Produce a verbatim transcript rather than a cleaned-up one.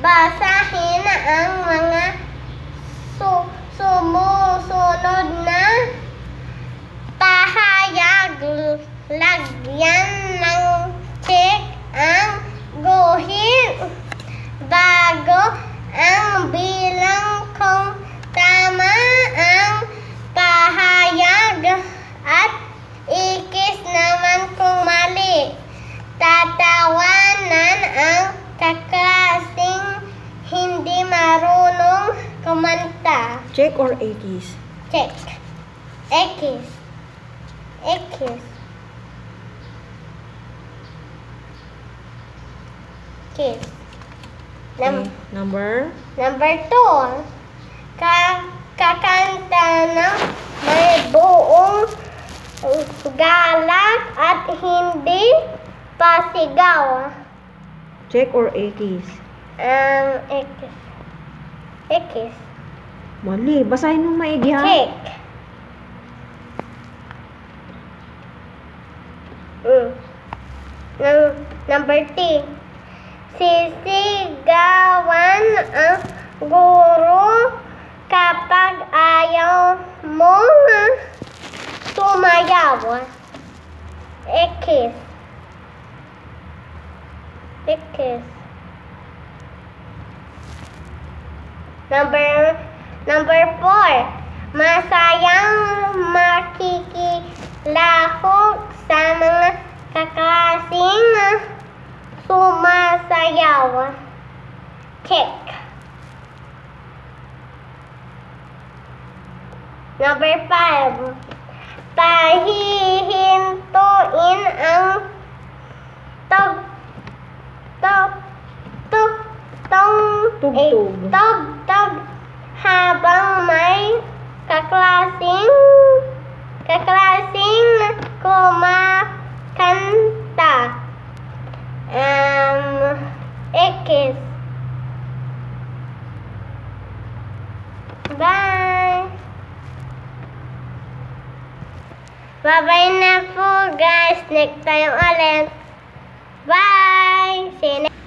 Basahin ang mga su sumusunod na pahayag. Lagyan ng check ang guhit bago ang bilang kung tama ang pahayag at ikis naman kung mali. Tatawanan ang kaklaseng hindi marunong kumanta. Check or X? Check. X. X. X. Num Okay. Number? Number two. Ka kakanta ng may buong galak at hindi pasigaw. Check or X? Um, X. X. Mali. Basahin mo maigi ha? Check. Mm. Num number three. Sisigawan ang guro kapag ayaw mong sumayaw. X. X. Number number four. Masayang makikilahok sa mga kaklaseng sumasayaw. Check. Number five. Pahihintuin ang tog tog tog tong Tugtog. eh, tog tog habang may kaklaseng kaklaseng kumakanta. Um, X. Bye. Bye-bye na po guys. Next time ulit. Bye. See you next